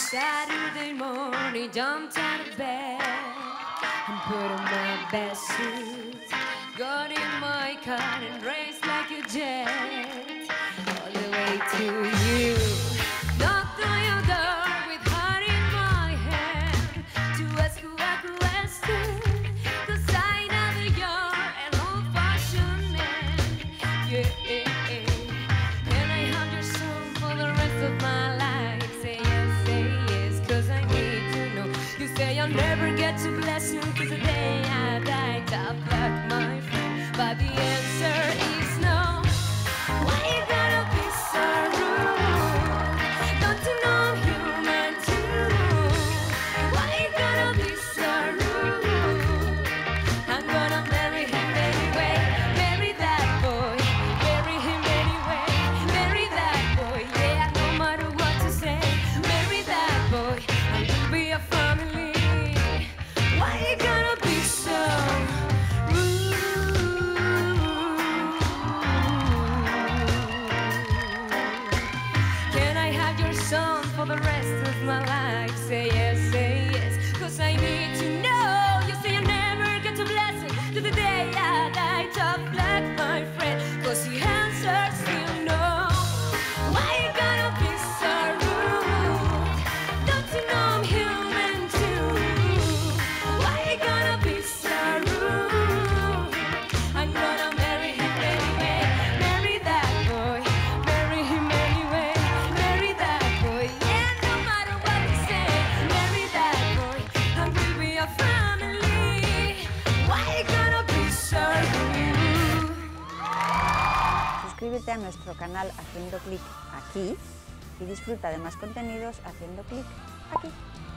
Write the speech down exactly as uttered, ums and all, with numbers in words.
Saturday morning, jumped out of bed and put on my best suit. Got in my car and raced like a jet all the way to you. Knocked on your door with heart in my hand to ask who I could ask to, 'cause I know that you're an old-fashioned man. Yeah, can I have your song for the rest of my life? Say yes, say yes, 'cause I need to know. You say I'll never get to bless you, 'cause the day I die, tough luck, my friend. But the answer is no. Why you gotta be so rude? Don't you know I'm human too? Why you gotta be so rude? I'm gonna marry him anyway. Marry that boy. Marry him anyway. Marry that boy. Yeah, no matter what you say. Marry that boy. And we'll be a family. Why you gotta be so rude? Can I have your song for the rest of my life? Say yes, say yes, 'cause I need to know. You say I'll never get to bless you to the day I die. Tough luck, my friend, 'cause the answer still no. Why you gotta be so rude? Don't you know I'm human too? Why you gotta be so rude? I'm gonna marry him anyway. Marry that boy. Marry him anyway. Marry that boy. Yeah, no matter what you say. Marry that boy. And we'll be a family. Why you gotta be so rude? Suscríbete a nuestro canal haciendo clic aquí y disfruta de más contenidos haciendo clic aquí.